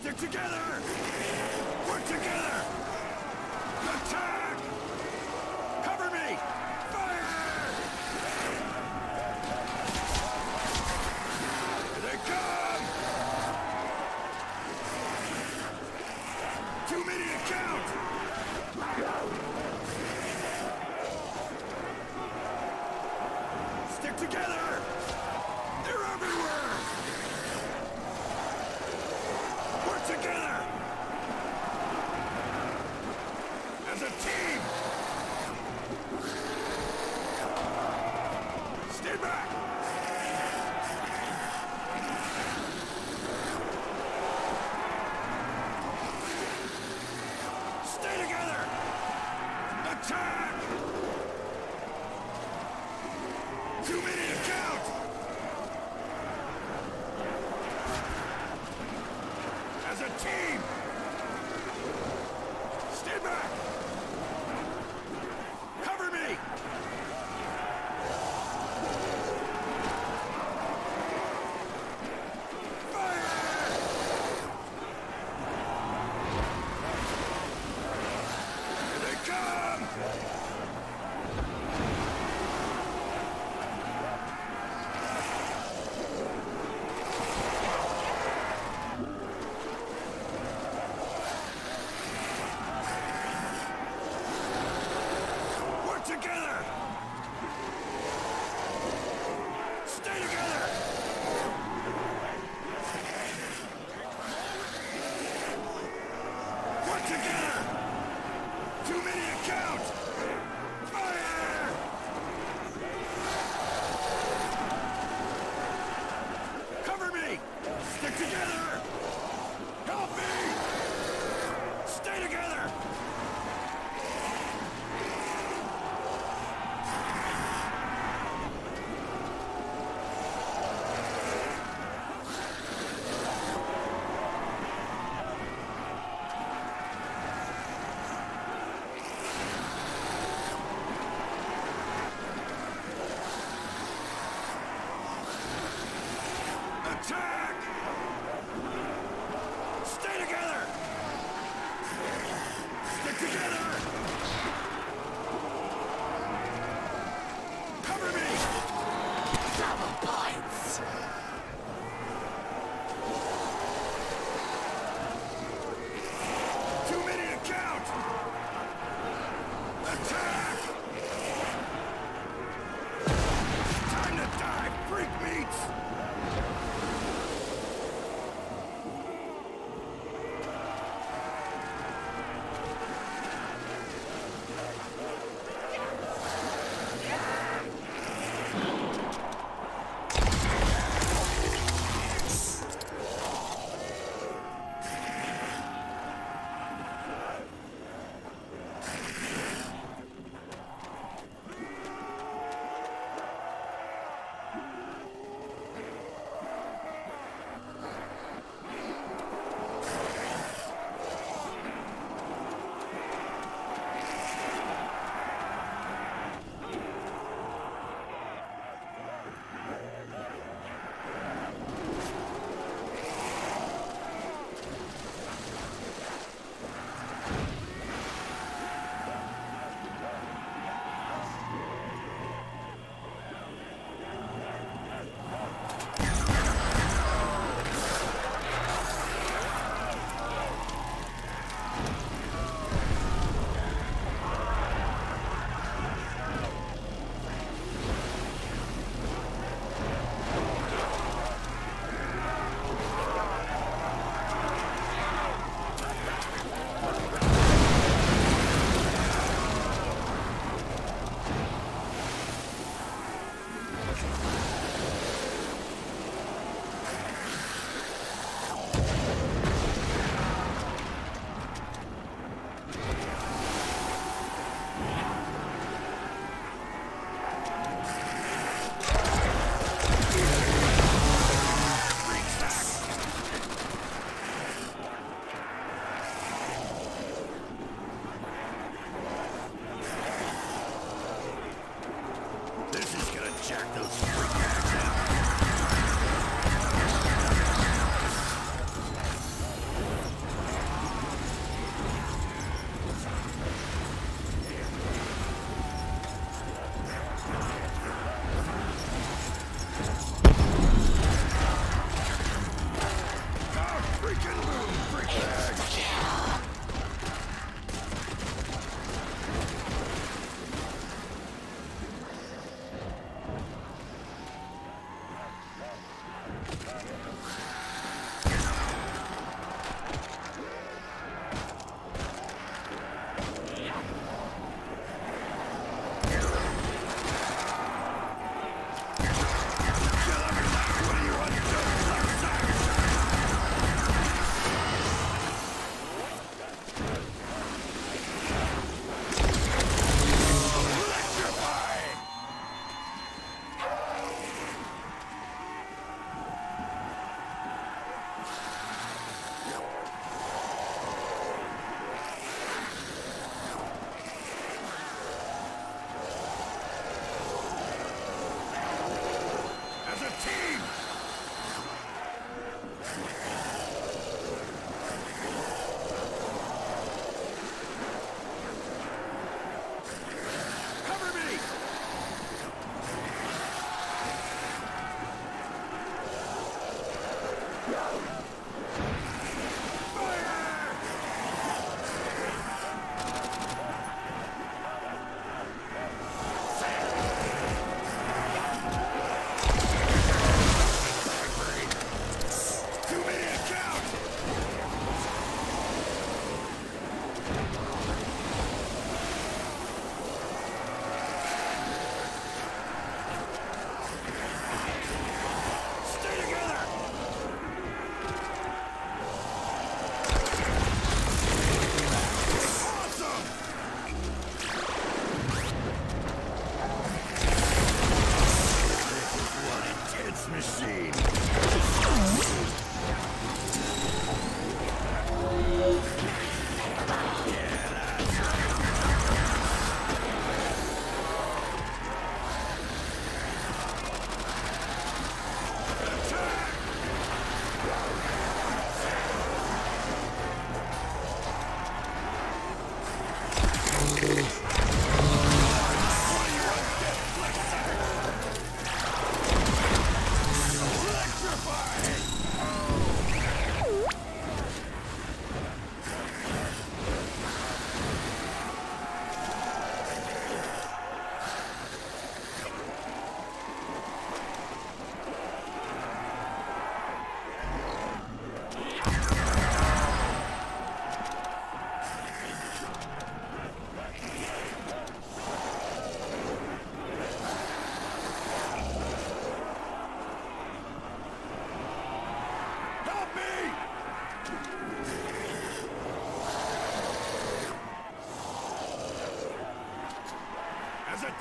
Stick together! Work together! Attack! Cover me! Fire! Here they come! Too many to count! Stick together! They're everywhere! Work together! As a team! Stay back! Stay together! Attack! Too many to count! As a team! Stay back! Cover me! Fire! Here they come! Work together! Stay together! Work together! Too many to count! Fire! Cover me! Stick together! Help me! Stay together! Attack! Stay together! Stick together! Cover me! Double points! Too many to count! Attack! Time to die, freak meats!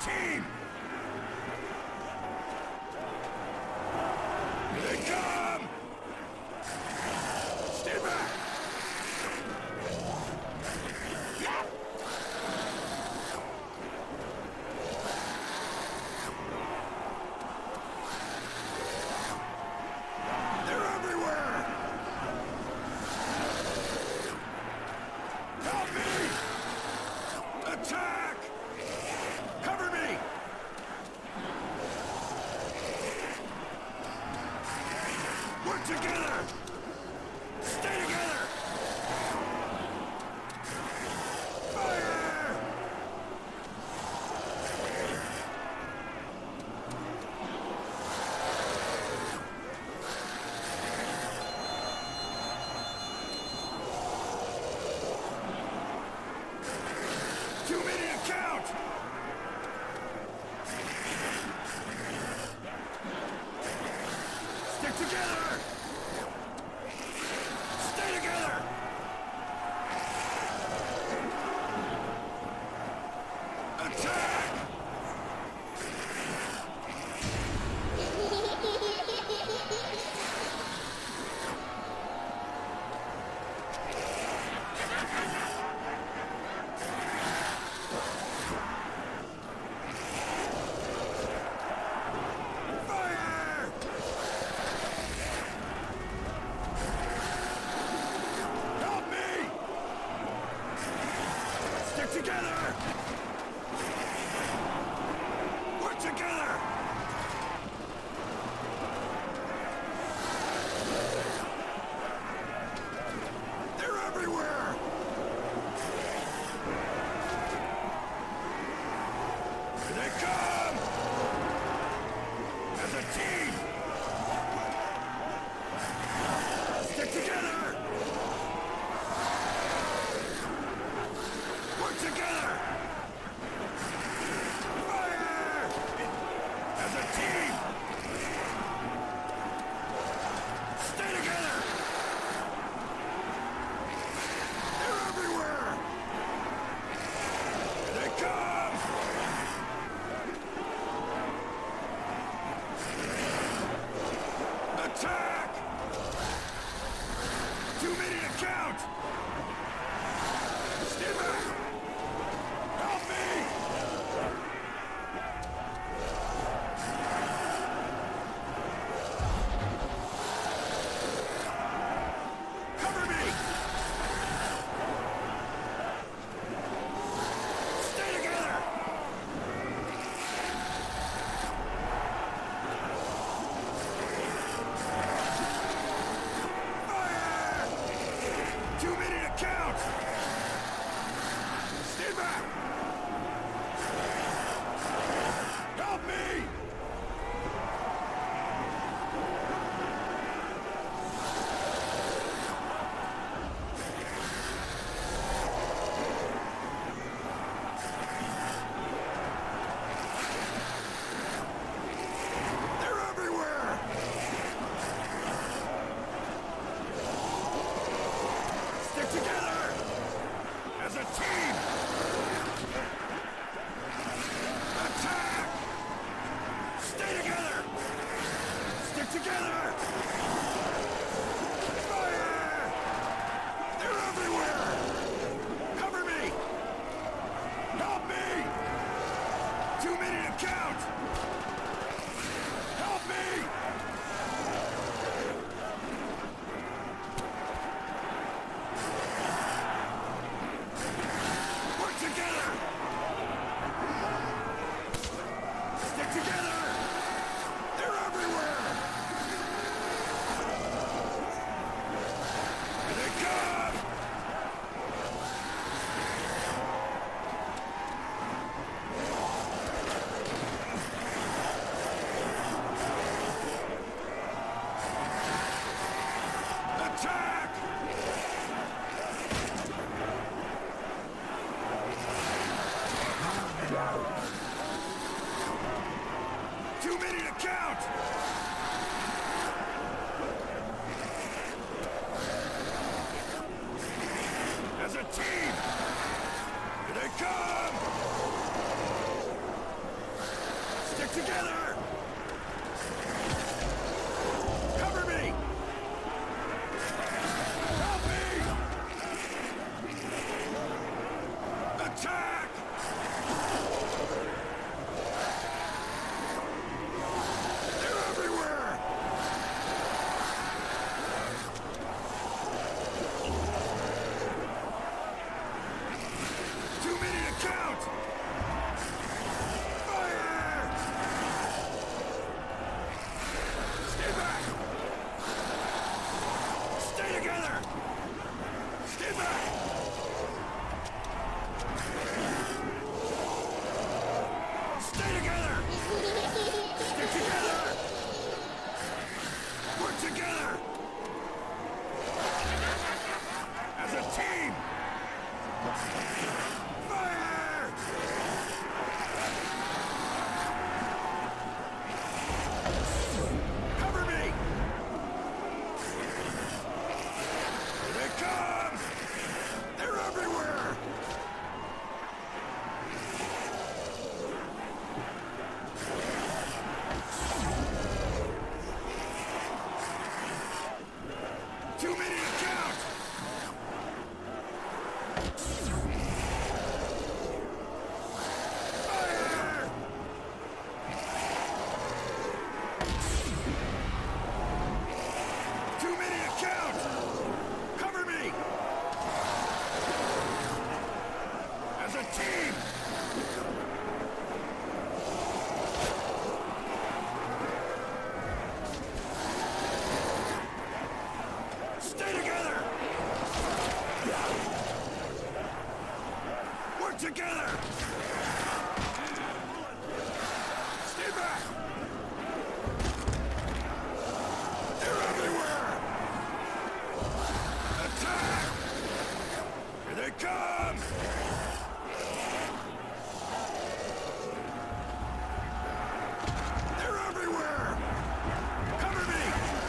team! Here they come! Stand back! They're everywhere! Help me! Attack! Cover me! Work together! Stay together! Fire! Too many to count! Stick together! Stay together! Attack! Fire! Help me! Stick together! Work together! They're everywhere! Here they come! As a team! Stick together! Work together! Fire! As a team! Stay together! They're everywhere! Here they come! Attack! Too many to count! Stand back! Help me! Cover me! Stay together! Fire! Too many to count! Stand back! Help me! They're everywhere! Stick together! As a team! Attack! Stay together! Stick together! Fire! They're everywhere! Cover me! Help me! Too many to count! Help me! together! Cover me! Help me! Attack! They're everywhere! Too many to count! Fire! Stay back! Stay together! Stay back! Stay together! Stick together! Work together! As a team! Fire! Cover me! Here they come! They're everywhere! Too many to count! Fire! Too many to count! Cover me! As a team! Stay together! Work together! Stay back! They're everywhere! Attack! Here they come! They're everywhere! Cover me!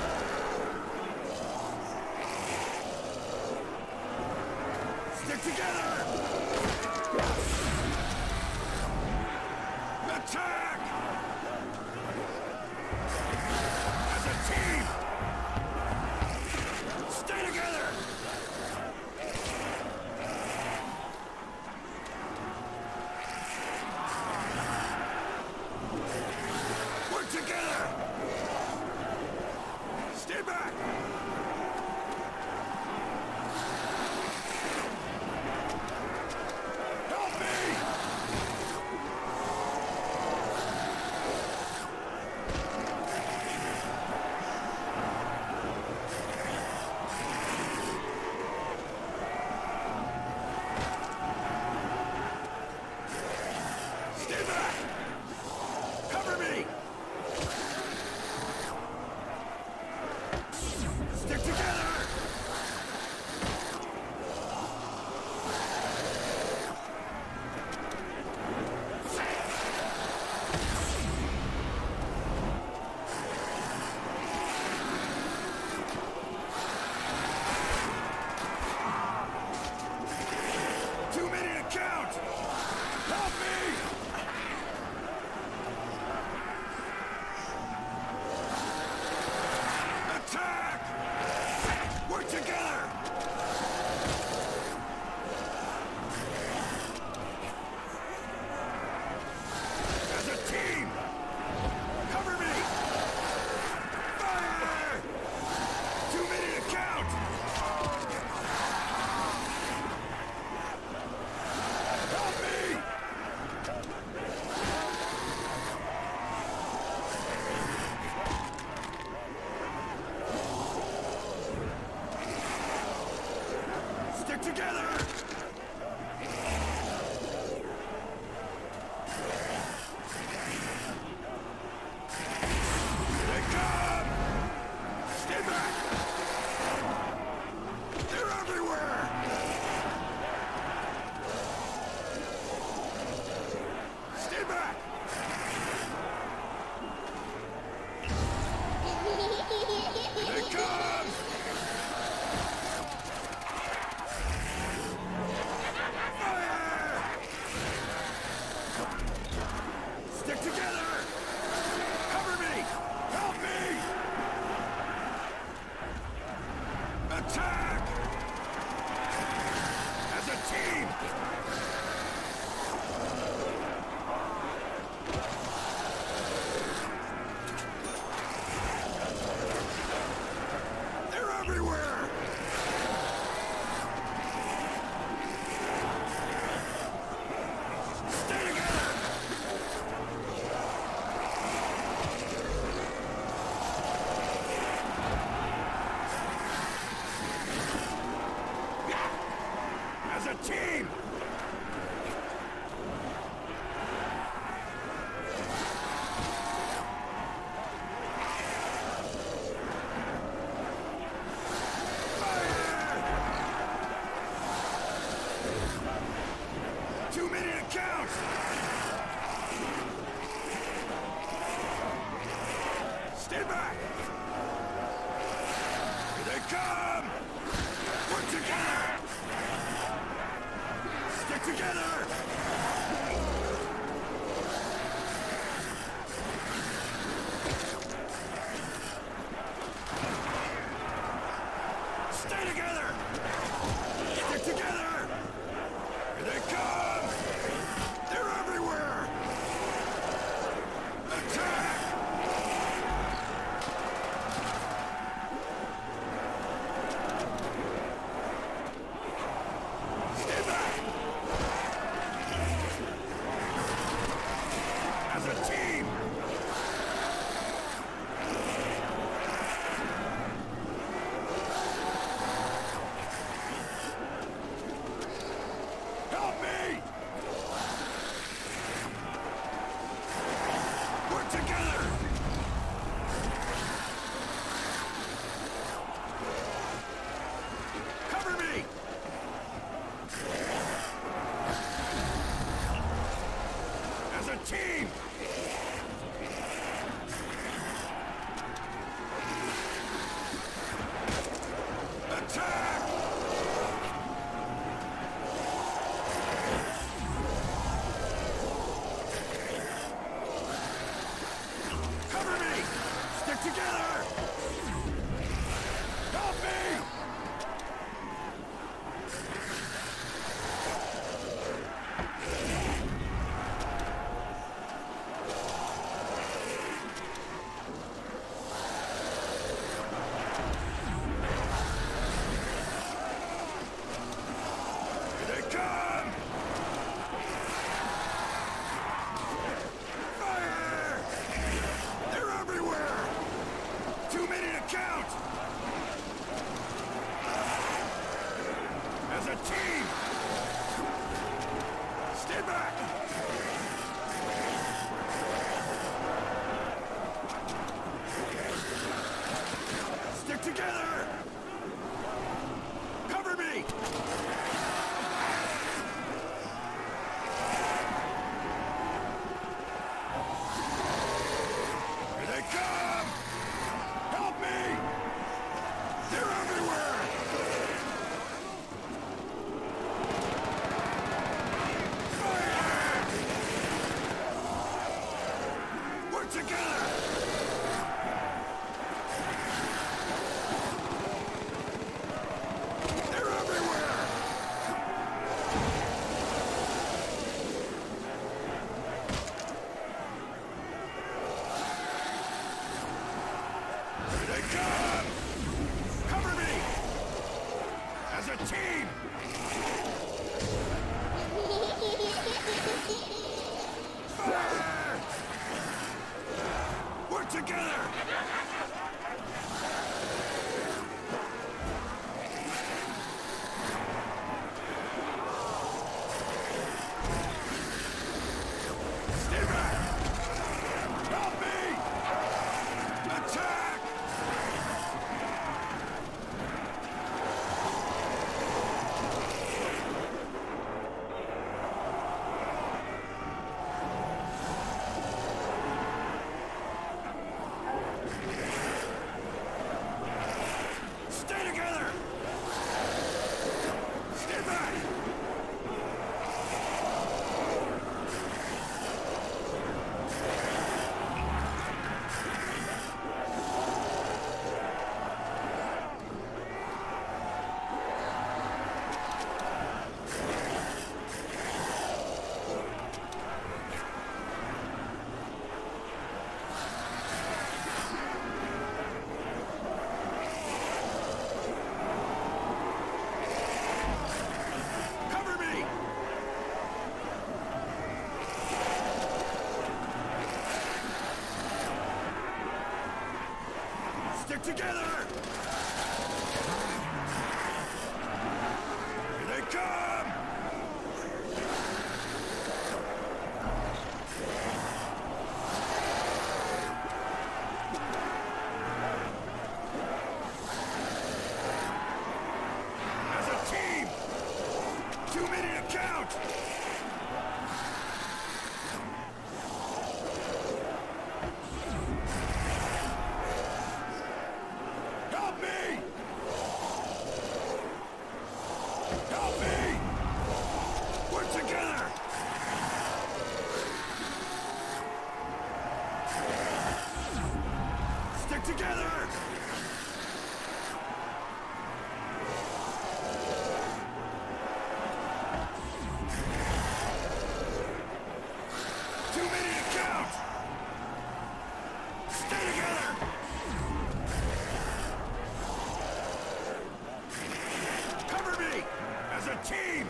Stick together! Attack! As a team! Stay together! Work together! Stay back! Help me! Stay back! Cover me! Stick together! Too many to count! Help me! Attack! Work together! As a team! Cover me! Fire! Too many to count! Help me! Stick together! Here they come! Stay back! They're everywhere! Stay back! Here they come! team! Fire! 2 minute count! Stand back! Here they come! Work together! Stick together! Stay together! Stick together! Here they come! They're everywhere! Attack! Stand back! As a team! Help me! Work together! Cover me! As a team! Attack! Cover me! Stick together! Help me! Here they come! Fire! They're everywhere! 2 minute count! As a team! Stand back! Stick together! Cover me! Here they come! Help me! They're everywhere! Fire! Work together! They're everywhere! Here they come! Cover me! As a team! Fire! Work together! Stand back! Help me! Attack! Stay together! Stand back! Cover me! Stick together! Here they come! Too many to count! Help me! Help me! Work together! Stick together! Too many to count! Stay together! Cover me! As a team!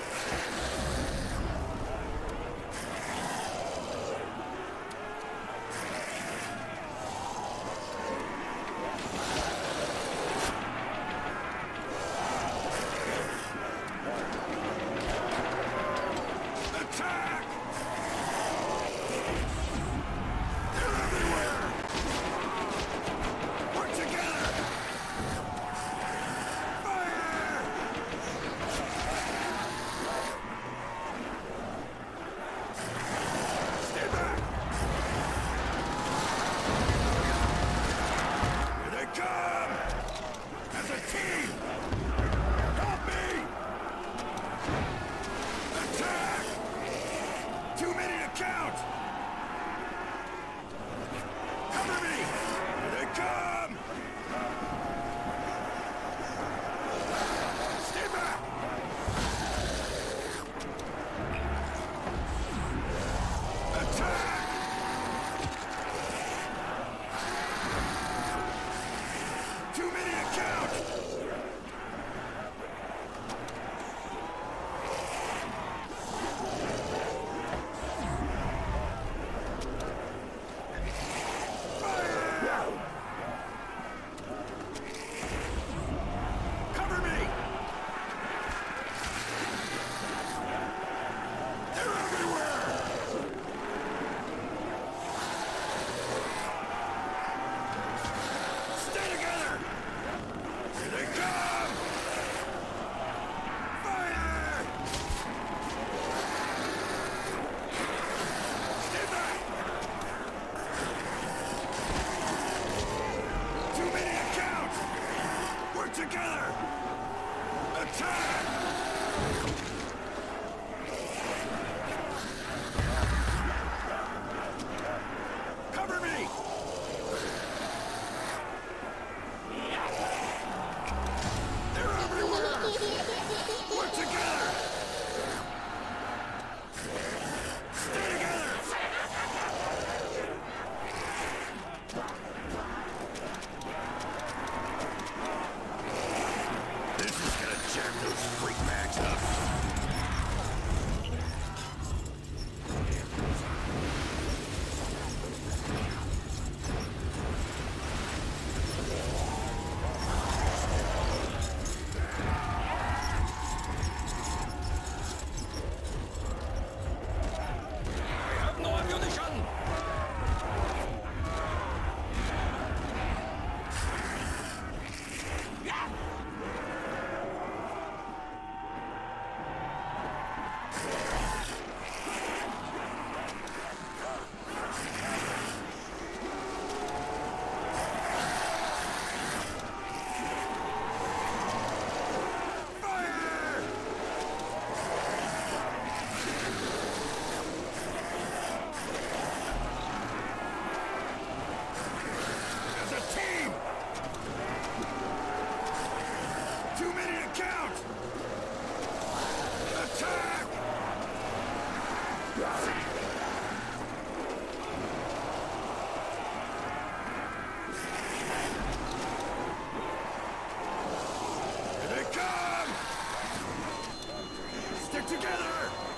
Attack! They're everywhere! Work together! Fire! Stay back! Here they come! As a team! Help me! Attack! Too many to count! Cover me! Here they come! Stay back! Attack! Too many to count! Fire! Cover me! They're everywhere! Stay together! Here they come! Fire! Stay back! Too many to count! Work together! Attack! Cover me! They're everywhere! Work together! Stay together! This is gonna jack those freak bags up. I have no ammunition! Fire! As a team! Too many to count! Attack! Here they come! Stick together!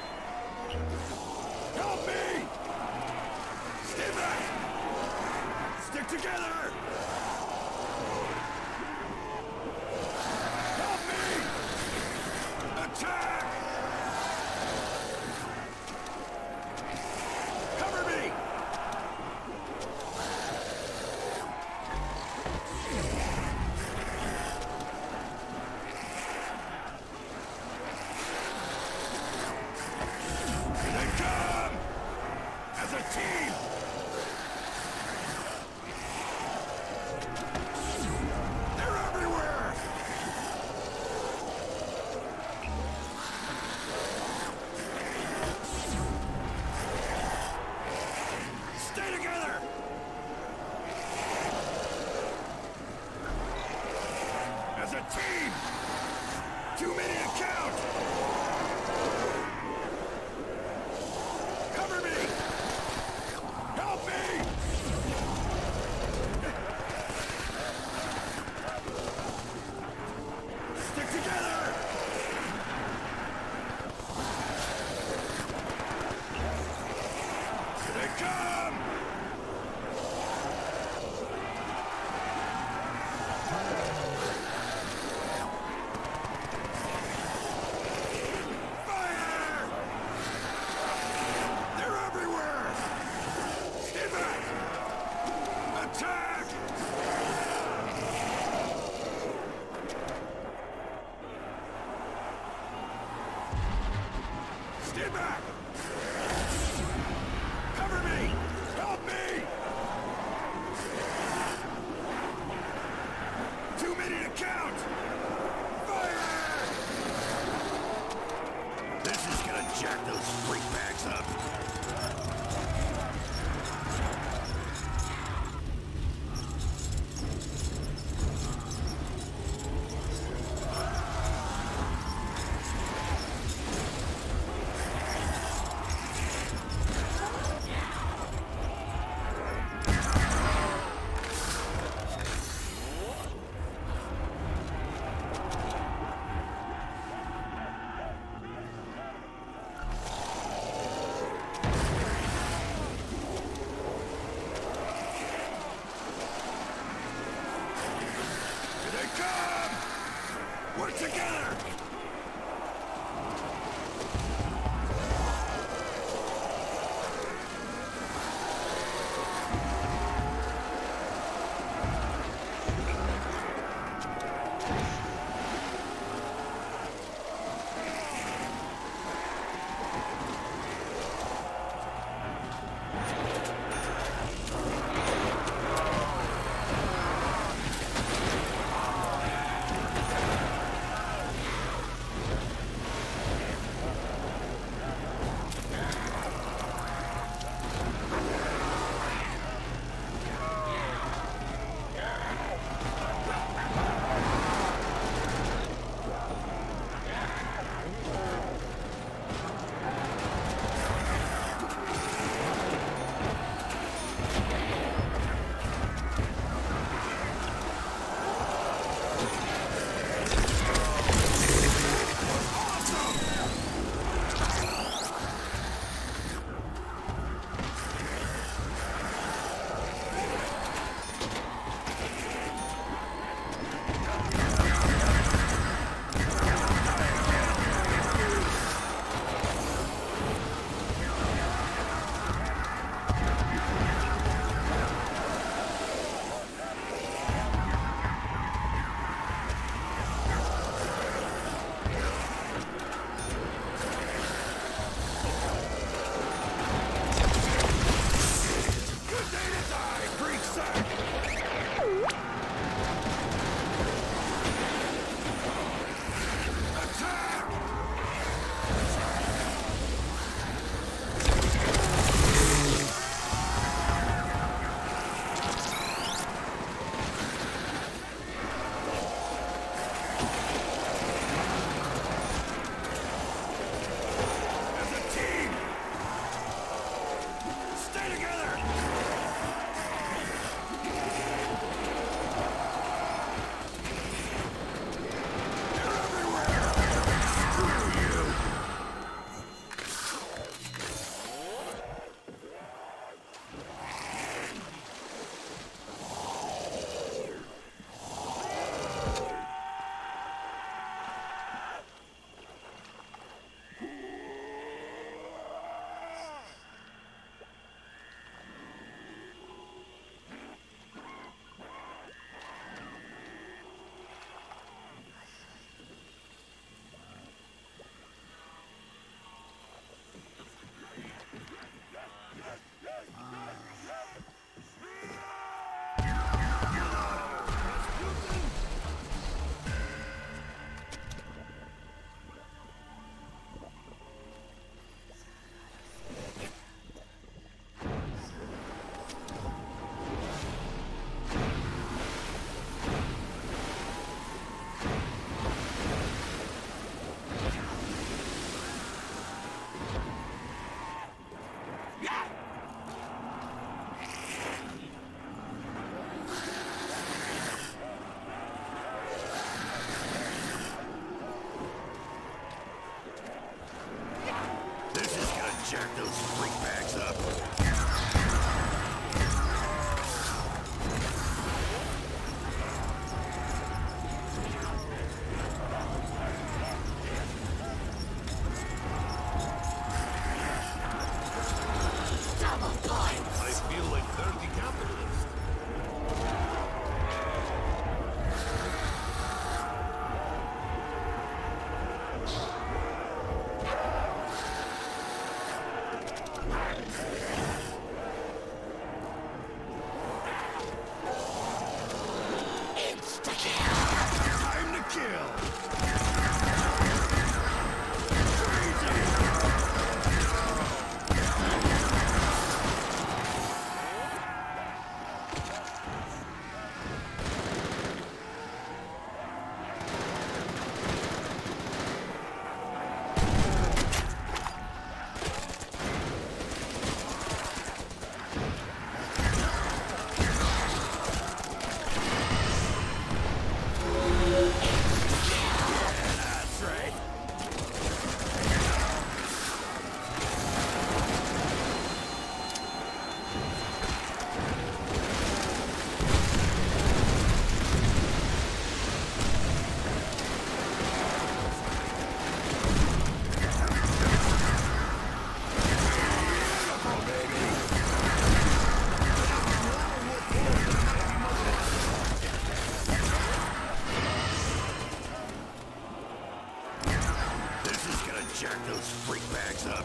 Help me! Stay back! Stick together! Help me! Attack! Cover me! Too many to count! Cover me! Help me! Stick together! Here they come! Fire! They're everywhere! Get back! Attack! Stay back! Cover me! Help me! Too many to count! Fire! This is gonna jack those freak bags up! Here they come! Work together! jack those freak bags up. Double points. I feel like dirty capitalist. Insta-kill. Time to kill. Crazy. That's right. This is gonna jack those freak bags up.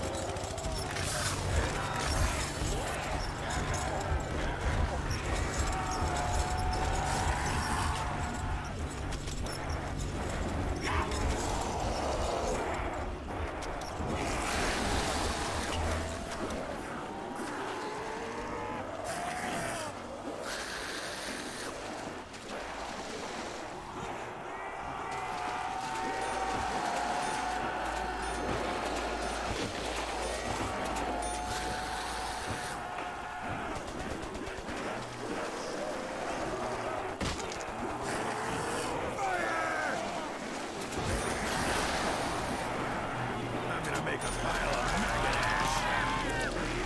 I'm gonna make a pile of maggot ash.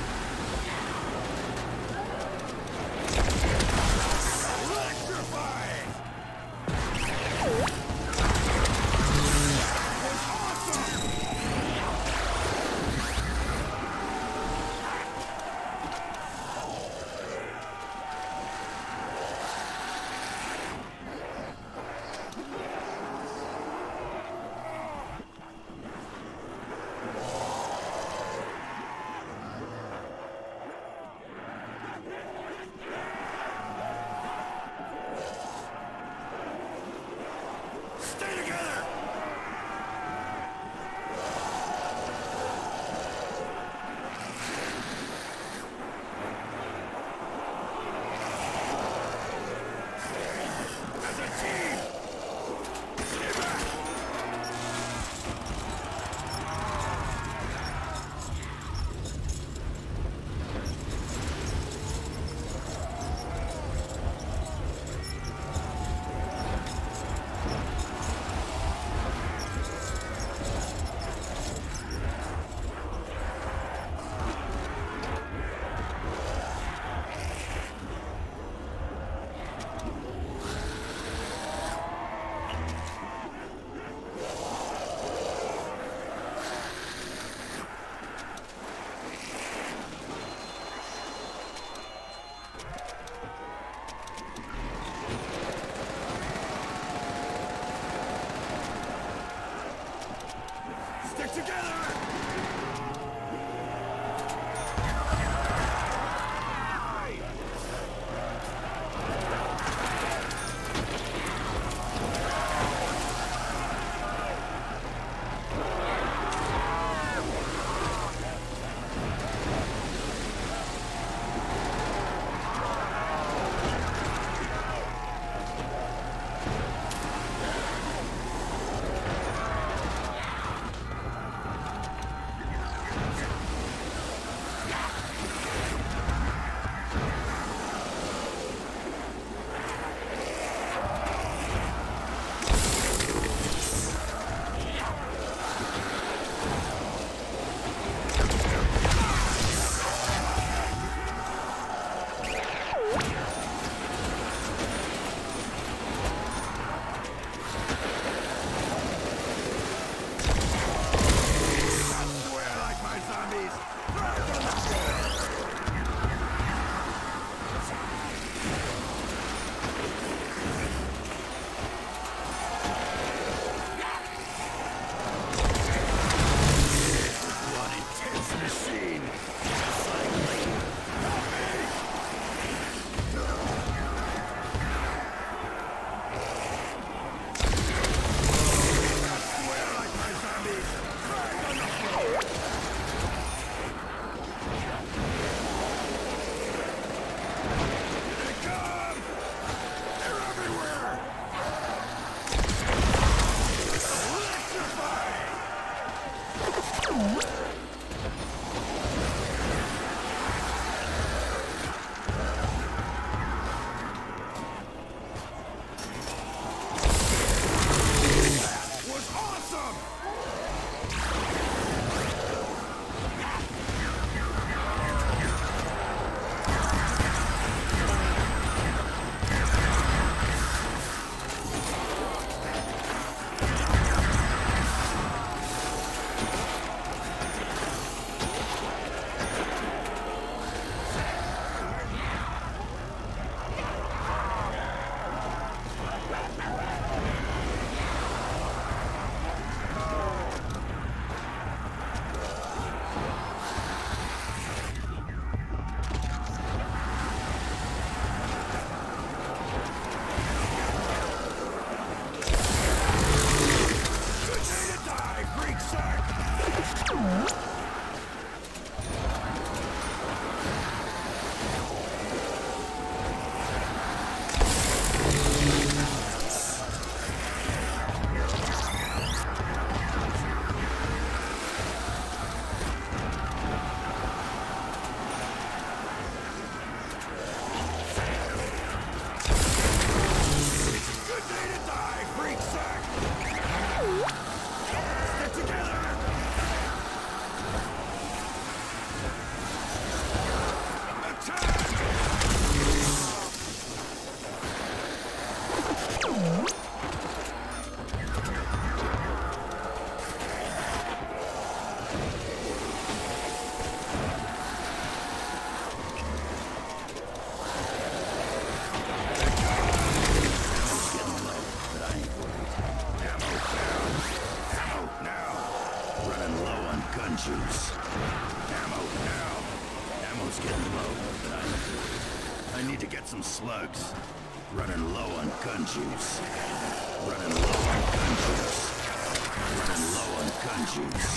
Electrify! I need to get some slugs. Running low on gun juice. Running low on gun juice. Running low on gun juice.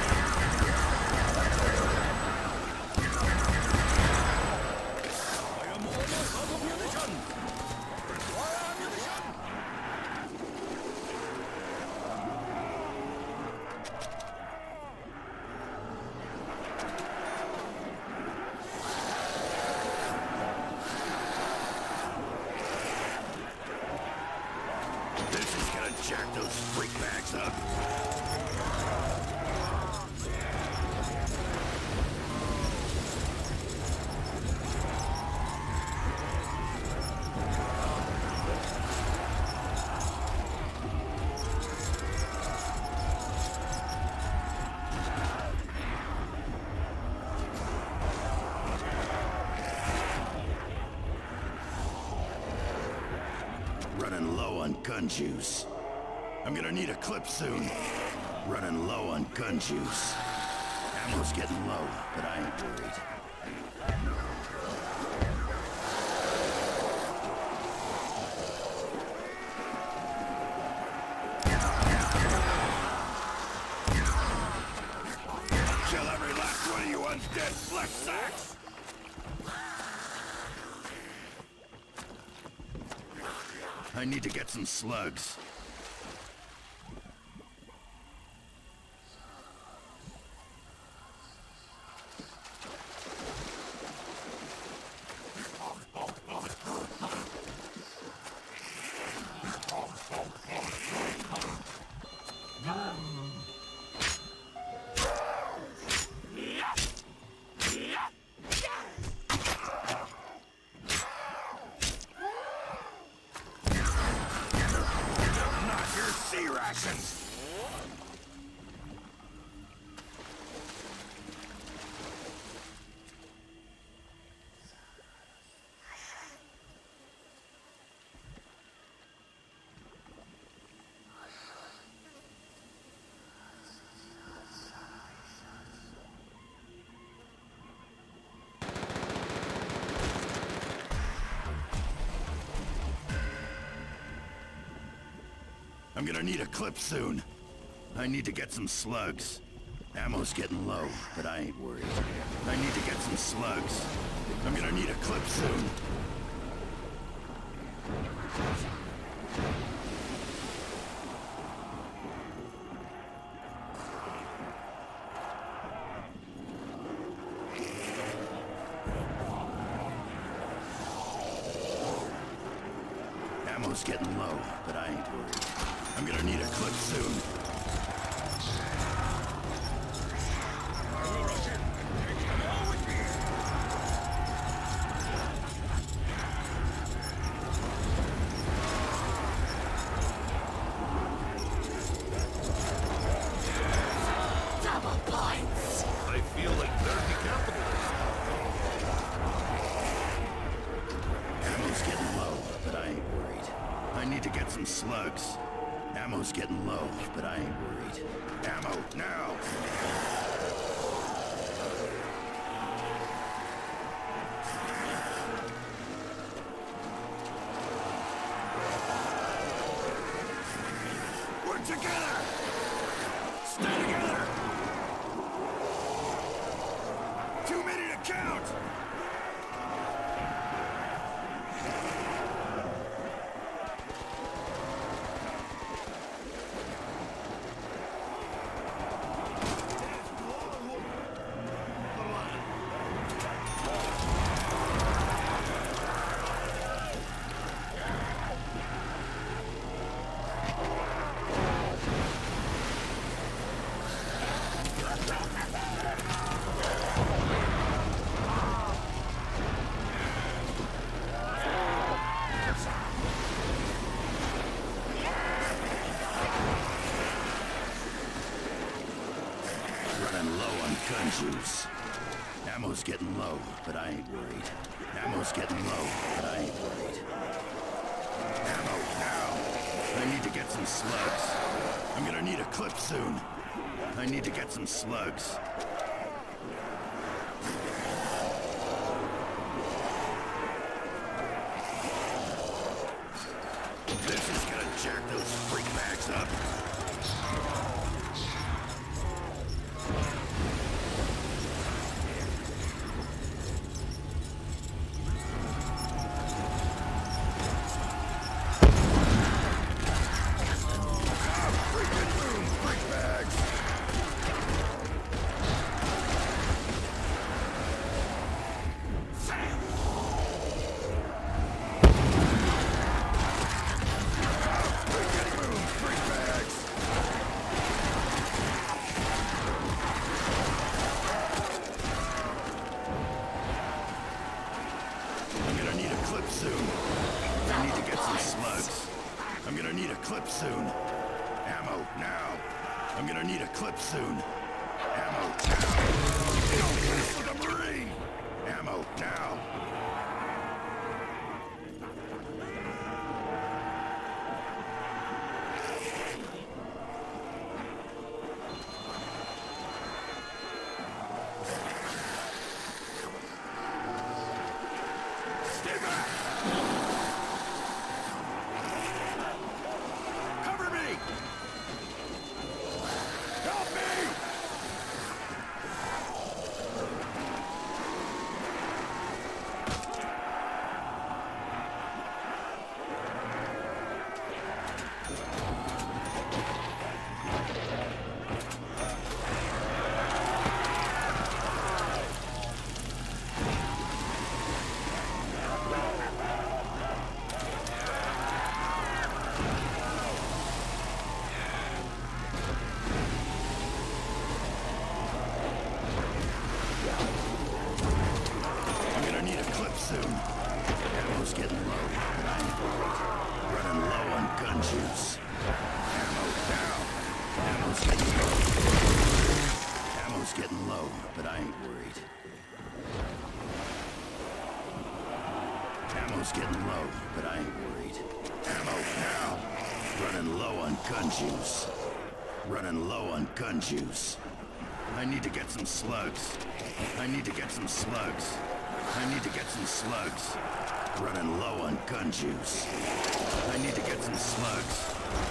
I am almost out of munition. Require ammunition. This is gonna jack those freak bags up. Running low on gun juice. I'm gonna need a clip soon. Running low on gun juice. Ammo's getting low, but I ain't worried. Kill every last one of you undead flesh sacks! I need to get some slugs. Sea rations! I'm gonna need a clip soon. I need to get some slugs. Ammo's getting low, but I ain't worried. I need to get some slugs. I'm gonna need a clip soon. Ammo's getting low, but I ain't worried. I'm gonna need a clip soon. I will rush in and take them all with me. Double points. I feel like they're decapitated. Ammo's getting low, but I ain't worried. I need to get some slugs. Ammo's getting low, but I ain't worried. Ammo, now! We're together! Stay together! 2 minute count! Gun juice. Ammo's getting low, but I ain't worried. Ammo's getting low, but I ain't worried. Ammo, now! I need to get some slugs. I'm gonna need a clip soon. I need to get some slugs. This is gonna jack those freak bags up. Soon. Ammo now. I'm gonna need a clip soon. Ammo now. Don't mess with a Marine. Ammo now. Stay back. Ammo's getting low, but I ain't worried. Running low on gun juice. Ammo now. Ammo's getting low. Ammo's getting low, but I ain't worried. Ammo's getting low, but I ain't worried. Ammo now. Running low on gun juice. Running low on gun juice. I need to get some slugs. I need to get some slugs. I need to get some slugs. Running low on gun juice. I need to get some slugs.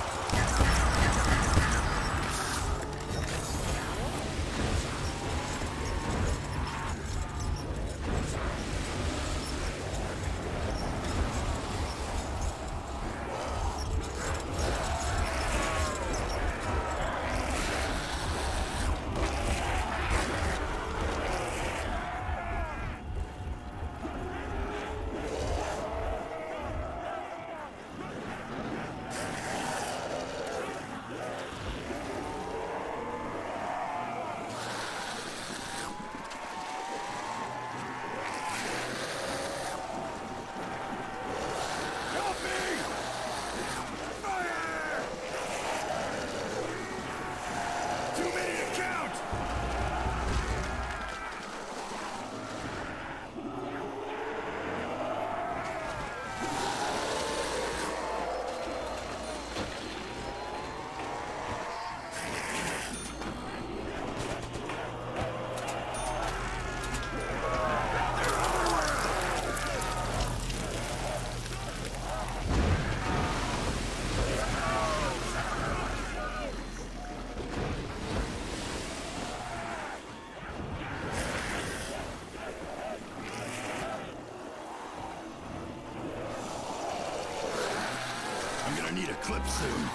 I'm gonna need a clip soon.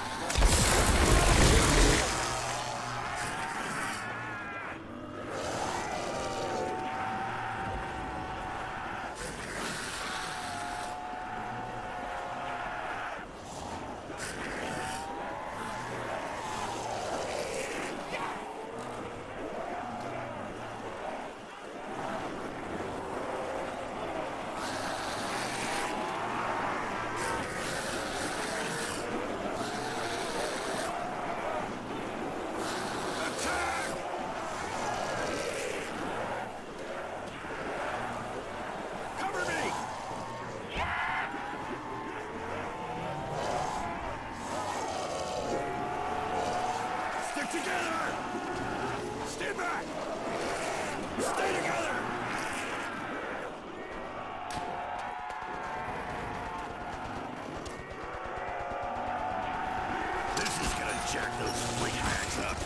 jack those freak bags up.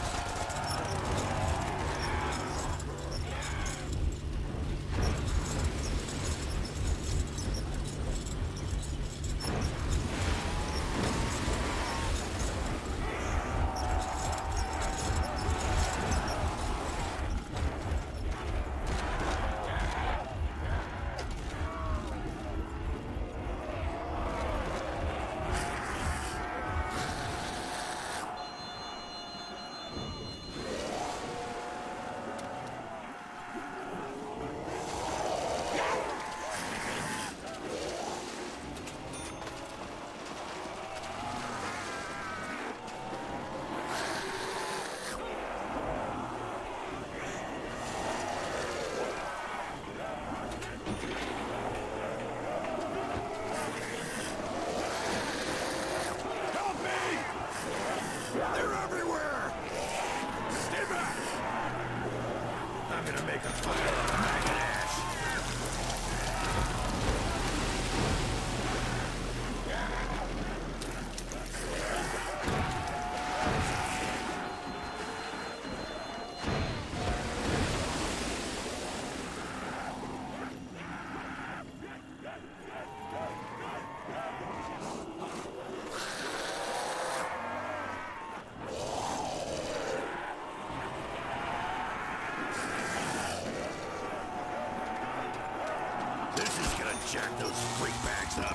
Jack those freak bags up.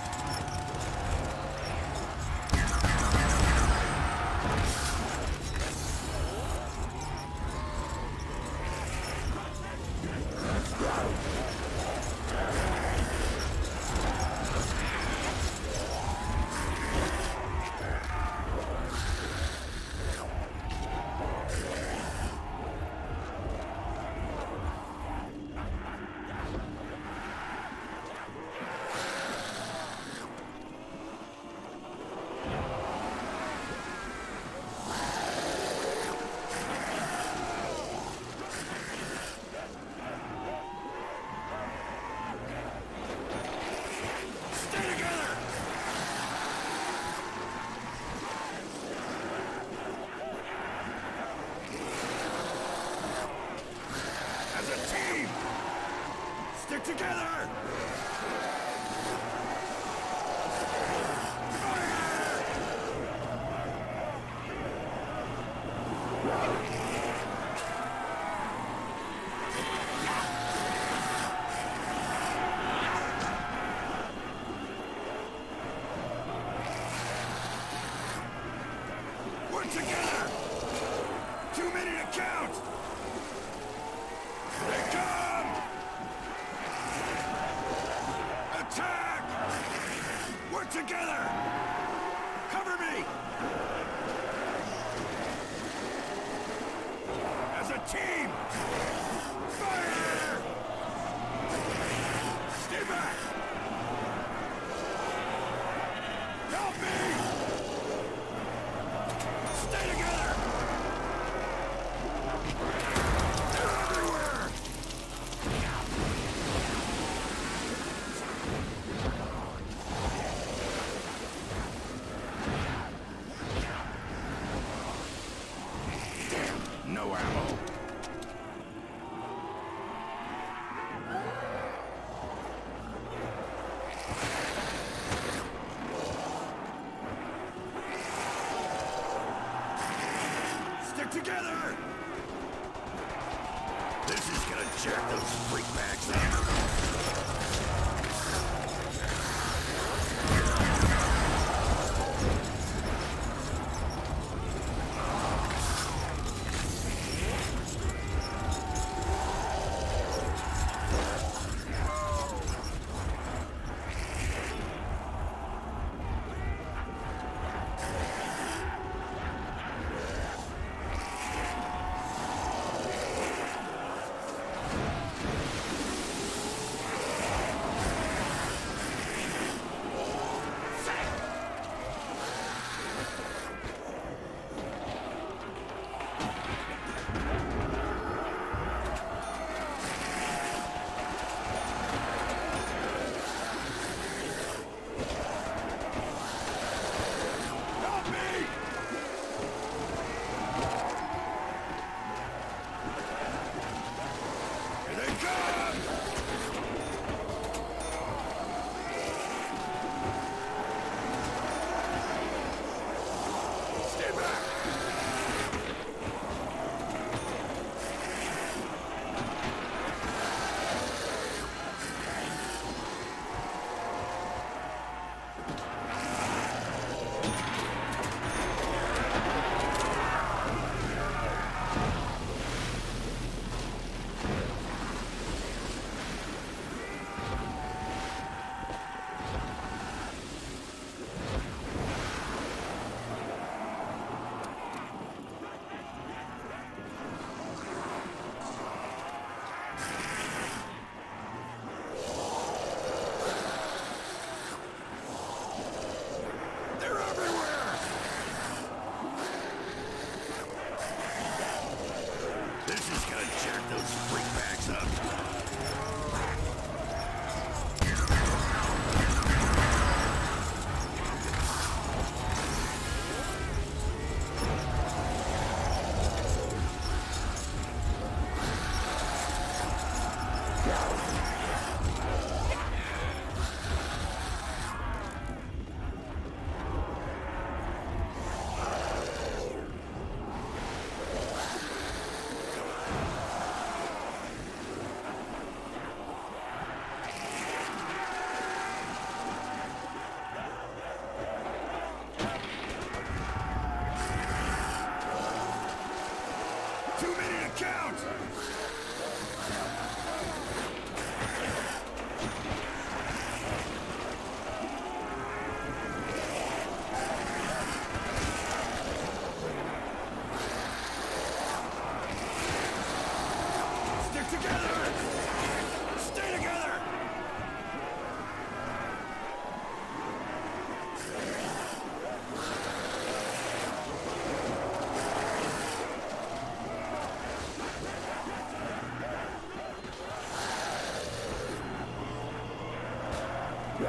Stick together! We're together! Too many to count! They come! Attack! We're together! Cover me! As a team! Fire! Stay back! Help me! Stay together! They're everywhere! No ammo.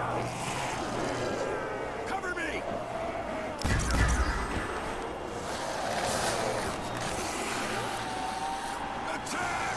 Cover me! Attack!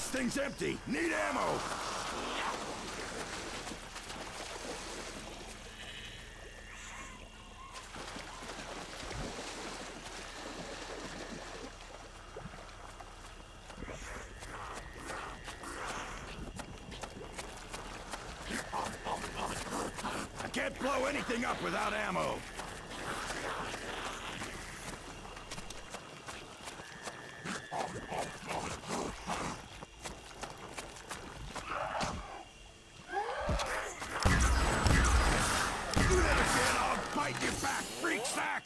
This thing's empty. Need ammo. I can't blow anything up without ammo. Bite your back, freak sack!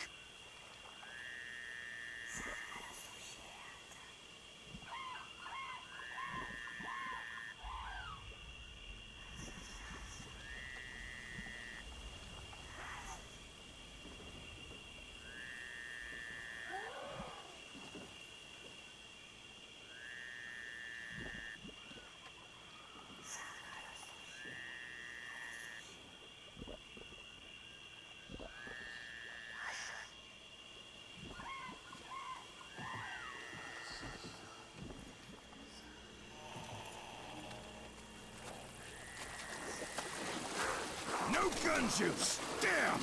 No gun juice! Damn!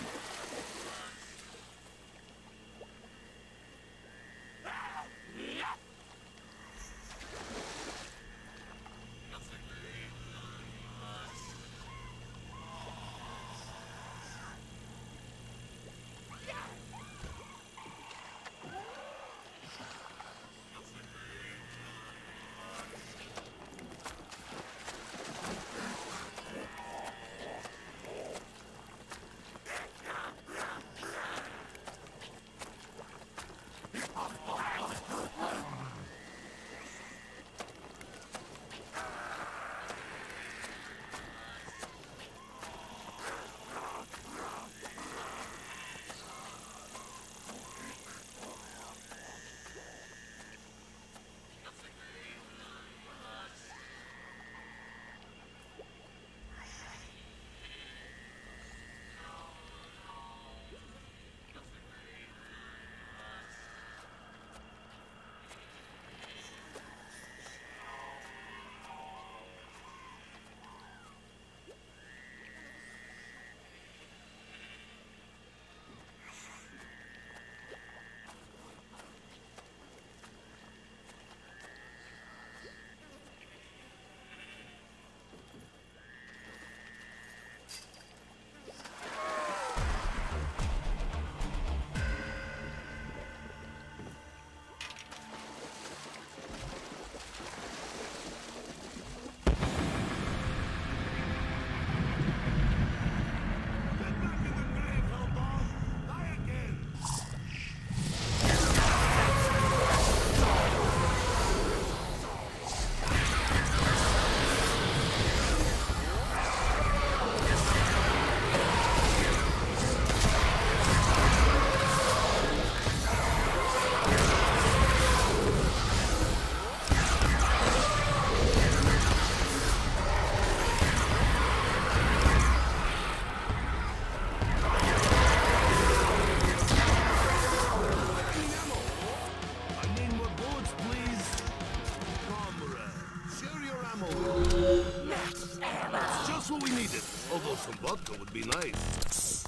Just what we needed. Although some vodka would be nice.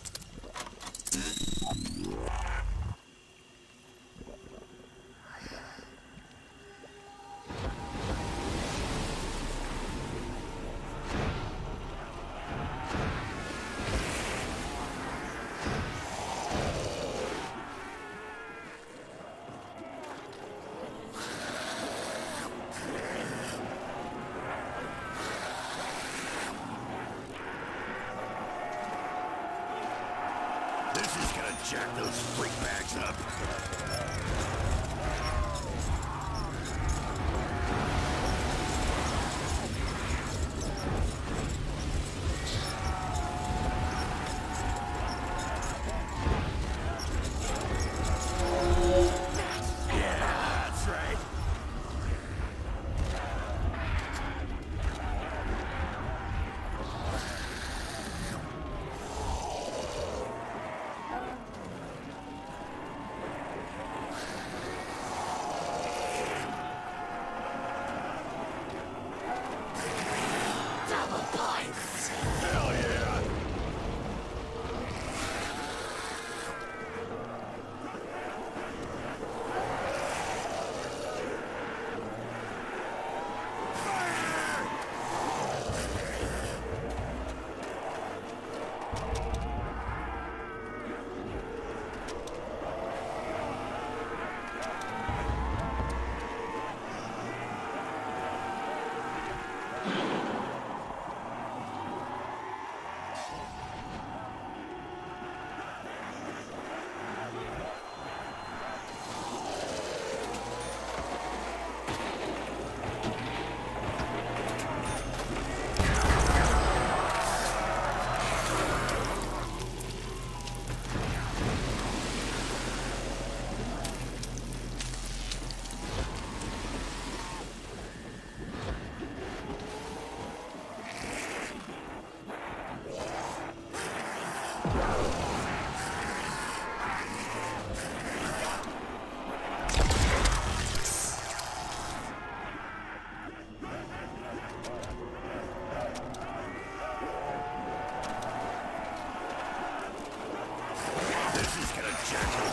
This is gonna jack those freak bags up. This is gonna jack